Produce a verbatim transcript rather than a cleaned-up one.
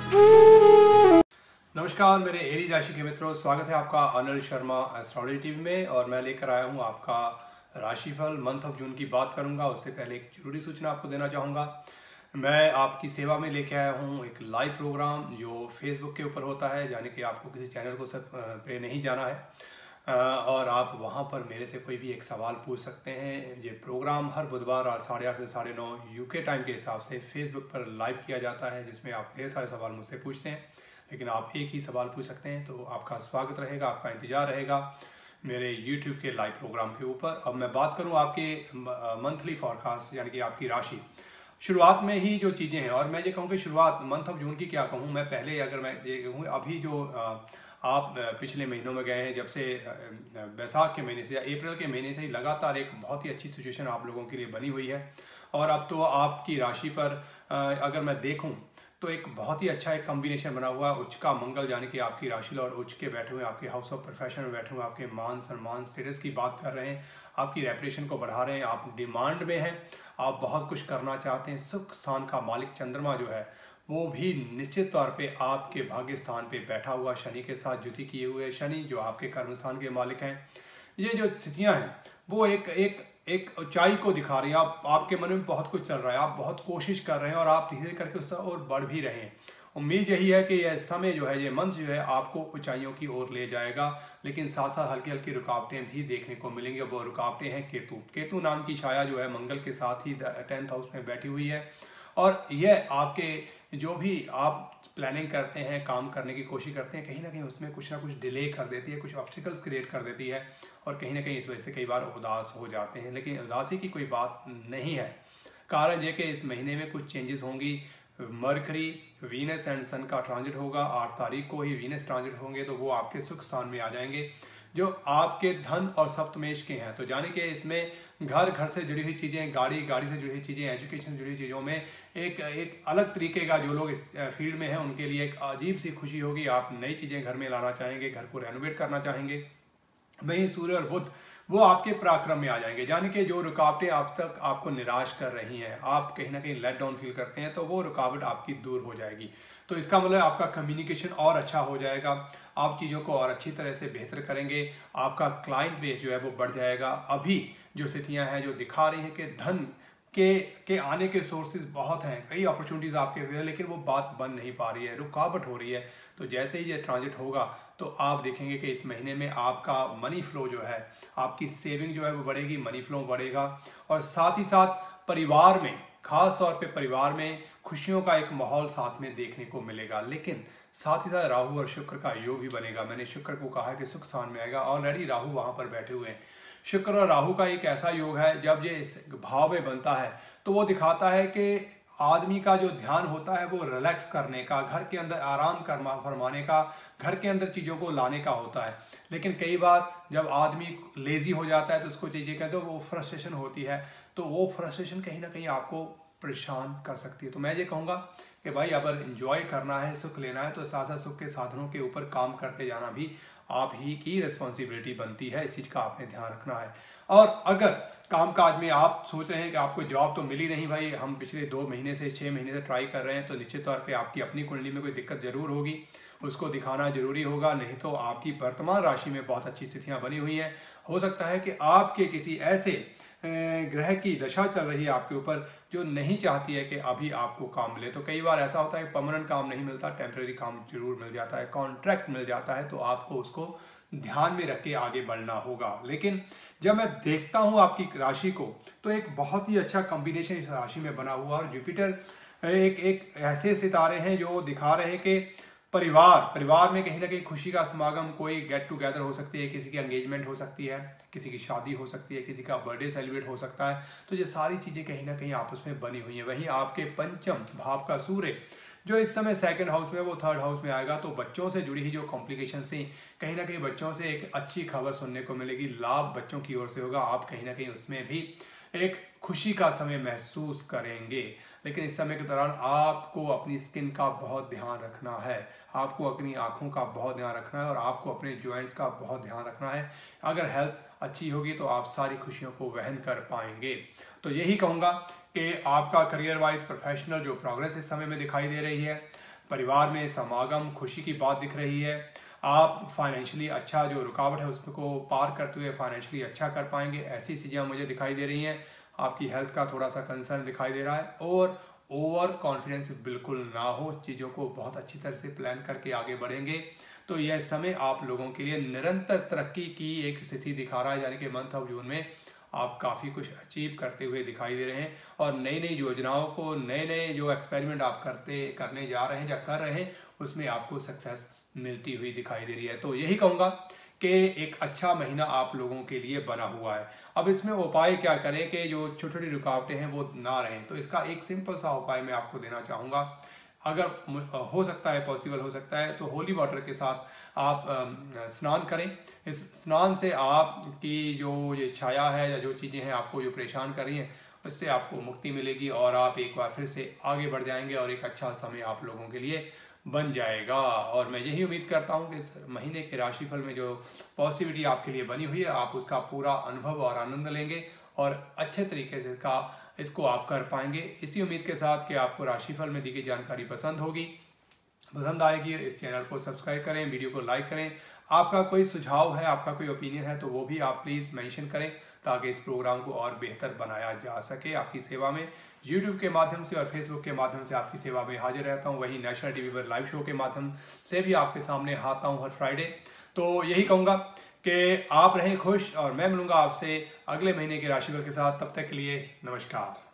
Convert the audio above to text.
नमस्कार मेरे एरी राशि के मित्रों, स्वागत है आपका अनिल शर्मा एस्ट्रोलॉजी टीवी में। और मैं लेकर आया हूं आपका राशिफल मंथ ऑफ जून की बात करूंगा। उससे पहले एक जरूरी सूचना आपको देना चाहूँगा। मैं आपकी सेवा में लेके आया हूं एक लाइव प्रोग्राम जो फेसबुक के ऊपर होता है, यानी कि आपको किसी चैनल को सब पे नहीं जाना है और आप वहां पर मेरे से कोई भी एक सवाल पूछ सकते हैं। ये प्रोग्राम हर बुधवार रात साढ़े आठ से साढ़े नौ यूके टाइम के हिसाब से फेसबुक पर लाइव किया जाता है, जिसमें आप ढेर सारे सवाल मुझसे पूछते हैं, लेकिन आप एक ही सवाल पूछ सकते हैं। तो आपका स्वागत रहेगा, आपका इंतजार रहेगा मेरे यूट्यूब के लाइव प्रोग्राम के ऊपर। अब मैं बात करूं आपके मंथली फॉरकास्ट, यानी कि आपकी राशि। शुरुआत में ही जो चीज़ें हैं, और मैं ये कहूँ कि शुरुआत मंथ ऑफ जून की क्या कहूँ, मैं पहले अगर मैं ये कहूँ अभी जो आप पिछले महीनों में गए हैं, जब से बैसाख के महीने से या अप्रैल के महीने से ही लगातार एक बहुत ही अच्छी सिचुएशन आप लोगों के लिए बनी हुई है। और अब तो आपकी राशि पर अगर मैं देखूँ तो एक बहुत ही अच्छा एक कॉम्बिनेशन बना हुआ है। उच्च का मंगल, यानी कि आपकी राशि और उच्च के बैठे हुए आपके हाउस ऑफ प्रोफेशन में बैठे हुए आपके मान सम्मान स्टेटस की बात कर रहे हैं, आपकी रेपुटेशन को बढ़ा रहे हैं, आप डिमांड में हैं, आप बहुत कुछ करना चाहते हैं। सुख स्थान का मालिक चंद्रमा जो है वो भी निश्चित तौर पे आपके भाग्य स्थान पे बैठा हुआ शनि के साथ युति किए हुए, शनि जो आपके कर्म स्थान के मालिक हैं। ये जो स्थितियाँ हैं वो एक एक एक ऊंचाई को दिखा रही है। आप आपके मन में बहुत कुछ चल रहा है, आप बहुत कोशिश कर रहे हैं और आप धीरे करके उससे और बढ़ भी रहे हैं। उम्मीद यही है कि यह समय जो है, ये मंथ जो है आपको ऊंचाइयों की ओर ले जाएगा, लेकिन साथ साथ हल्की हल्की रुकावटें भी देखने को मिलेंगी। वो रुकावटें हैं केतु केतु नाम की छाया जो है मंगल के साथ ही टेंथ हाउस में बैठी हुई है, और यह आपके जो भी आप प्लानिंग करते हैं, काम करने की कोशिश करते हैं, कहीं ना कहीं उसमें कुछ ना कुछ डिले कर देती है, कुछ ऑब्स्टिकल्स क्रिएट कर देती है, और कहीं ना कहीं इस वजह से कई बार उदास हो जाते हैं। लेकिन उदासी की कोई बात नहीं है। कारण ये कि इस महीने में कुछ चेंजेस होंगी। मरकरी, वीनस एंड सन का ट्रांजिट होगा। आठ तारीख को ही वीनस ट्रांजिट होंगे, तो वो आपके सुख स्थान में आ जाएंगे जो आपके धन और सप्तमेश के हैं। तो जाने के इसमें घर घर से जुड़ी हुई चीज़ें, गाड़ी गाड़ी से जुड़ी हुई चीज़ें, एजुकेशन से जुड़ी हुई चीज़ों में एक एक अलग तरीके का, जो लोग इस फील्ड में हैं उनके लिए एक अजीब सी खुशी होगी। आप नई चीज़ें घर में लाना चाहेंगे, घर को रेनोवेट करना चाहेंगे। वहीं सूर्य और बुध वो आपके पराक्रम में आ जाएंगे, यानी कि जो रुकावटें अब तक आपको निराश कर रही हैं, आप कहीं ना कहीं लेट डाउन फील करते हैं, तो वो रुकावट आपकी दूर हो जाएगी। तो इसका मतलब आपका कम्युनिकेशन और अच्छा हो जाएगा, आप चीज़ों को और अच्छी तरह से बेहतर करेंगे, आपका क्लाइंट बेस जो है वो बढ़ जाएगा। अभी जो स्थितियां हैं जो दिखा रही हैं कि धन के के आने के सोर्सेज बहुत हैं, कई अपॉर्चुनिटीज़ आपके लिए, लेकिन वो बात बन नहीं पा रही है, रुकावट हो रही है। तो जैसे ही ये ट्रांजिट होगा तो आप देखेंगे कि इस महीने में आपका मनी फ्लो जो है, आपकी सेविंग जो है वो बढ़ेगी, मनी फ्लो बढ़ेगा। और साथ ही साथ परिवार में, खास तौर पे परिवार में खुशियों का एक माहौल साथ में देखने को मिलेगा। लेकिन साथ ही साथ राहु और शुक्र का योग भी बनेगा। मैंने शुक्र को कहा कि सुख स्थान में आएगा, ऑलरेडी राहु वहाँ पर बैठे हुए हैं। शुक्र और राहु का एक ऐसा योग है, जब ये इस भाव में बनता है तो वो दिखाता है कि आदमी का जो ध्यान होता है वो रिलैक्स करने का, घर के अंदर आराम करना फरमाने का, घर के अंदर चीज़ों को लाने का होता है। लेकिन कई बार जब आदमी लेज़ी हो जाता है तो उसको चीज़ें कहते हैं, तो वो फ्रस्ट्रेशन होती है, तो वो फ्रस्ट्रेशन कहीं ना कहीं आपको परेशान कर सकती है। तो मैं ये कहूँगा कि भाई अगर एंजॉय करना है, सुख लेना है, तो साथ साथ सुख के साधनों के ऊपर काम करते जाना भी आप ही की रिस्पॉन्सिबिलिटी बनती है। इस चीज़ का आपने ध्यान रखना है। और अगर कामकाज में आप सोच रहे हैं कि आपको जॉब तो मिली नहीं, भाई हम पिछले दो महीने से छः महीने से ट्राई कर रहे हैं, तो निश्चित तौर पे आपकी अपनी कुंडली में कोई दिक्कत जरूर होगी, उसको दिखाना जरूरी होगा। नहीं तो आपकी वर्तमान राशि में बहुत अच्छी स्थितियाँ बनी हुई हैं। हो सकता है कि आपके किसी ऐसे ग्रह की दशा चल रही है आपके ऊपर जो नहीं चाहती है कि अभी आपको काम मिले। तो कई बार ऐसा होता है परमानेंट काम नहीं मिलता, टेम्परेरी काम जरूर मिल जाता है, कॉन्ट्रैक्ट मिल जाता है, तो आपको उसको ध्यान में रख के आगे बढ़ना होगा। लेकिन जब मैं देखता हूँ आपकी राशि को, तो एक बहुत ही अच्छा कॉम्बिनेशन इस राशि में बना हुआ, और जुपिटर एक एक ऐसे सितारे हैं जो दिखा रहे हैं कि परिवार परिवार में कहीं ना कहीं खुशी का समागम, कोई गेट टुगेदर हो सकती है, किसी की एंगेजमेंट हो सकती है, किसी की शादी हो सकती है, किसी का बर्थडे सेलिब्रेट हो सकता है। तो ये सारी चीज़ें कहीं ना कहीं आपस में बनी हुई हैं। वहीं आपके पंचम भाव का सूर्य जो इस समय सेकंड हाउस में, वो थर्ड हाउस में आएगा, तो बच्चों से जुड़ी हुई जो कॉम्प्लिकेशन थी, कहीं ना कहीं बच्चों से एक अच्छी खबर सुनने को मिलेगी, लाभ बच्चों की ओर से होगा। आप कहीं ना कहीं उसमें भी एक खुशी का समय महसूस करेंगे। लेकिन इस समय के दौरान आपको अपनी स्किन का बहुत ध्यान रखना है, आपको अपनी आँखों का बहुत ध्यान रखना है, और आपको अपने जॉइंट्स का बहुत ध्यान रखना है। अगर हेल्थ अच्छी होगी तो आप सारी खुशियों को वहन कर पाएंगे। तो यही कहूँगा कि आपका करियर वाइज प्रोफेशनल जो प्रोग्रेस इस समय में दिखाई दे रही है, परिवार में समागम, खुशी की बात दिख रही है। आप फाइनेंशियली अच्छा जो रुकावट है उसको पार करते हुए फाइनेंशियली अच्छा कर पाएंगे, ऐसी चीज़ें मुझे दिखाई दे रही हैं। आपकी हेल्थ का थोड़ा सा कंसर्न दिखाई दे रहा है और ओवर कॉन्फिडेंस बिल्कुल ना हो, चीज़ों को बहुत अच्छी तरह से प्लान करके आगे बढ़ेंगे तो यह समय आप लोगों के लिए निरंतर तरक्की की एक स्थिति दिखा रहा है। यानी कि मंथ ऑफ जून में आप काफ़ी कुछ अचीव करते हुए दिखाई दे रहे हैं और नई नई योजनाओं को, नए नए जो एक्सपेरिमेंट आप करते करने जा रहे हैं या कर रहे हैं उसमें आपको सक्सेस मिलती हुई दिखाई दे रही है। तो यही कहूँगा कि एक अच्छा महीना आप लोगों के लिए बना हुआ है। अब इसमें उपाय क्या करें कि जो छोटी छोटी रुकावटें हैं वो ना रहें, तो इसका एक सिंपल सा उपाय मैं आपको देना चाहूँगा। अगर हो सकता है, पॉसिबल हो सकता है, तो होली वाटर के साथ आप स्नान करें। इस स्नान से आपकी जो ये छाया है या जो चीज़ें हैं आपको जो परेशान कर रही हैं उससे आपको मुक्ति मिलेगी और आप एक बार फिर से आगे बढ़ जाएंगे और एक अच्छा समय आप लोगों के लिए बन जाएगा। और मैं यही उम्मीद करता हूँ कि इस महीने के राशिफल में जो पॉजिटिविटी आपके लिए बनी हुई है आप उसका पूरा अनुभव और आनंद लेंगे और अच्छे तरीके से इसका इसको आप कर पाएंगे। इसी उम्मीद के साथ कि आपको राशिफल में दी गई जानकारी पसंद होगी, पसंद आएगी, इस चैनल को सब्सक्राइब करें, वीडियो को लाइक करें। आपका कोई सुझाव है, आपका कोई ओपिनियन है तो वो भी आप प्लीज़ मेंशन करें ताकि इस प्रोग्राम को और बेहतर बनाया जा सके। आपकी सेवा में यूट्यूब के माध्यम से और फेसबुक के माध्यम से आपकी सेवा में हाजिर रहता हूँ, वहीं नेशनल टीवी पर लाइव शो के माध्यम से भी आपके सामने आता हूँ हर फ्राइडे। तो यही कहूँगा कि आप रहें खुश और मैं मिलूँगा आपसे अगले महीने के राशिफल के साथ। तब तक के लिए नमस्कार।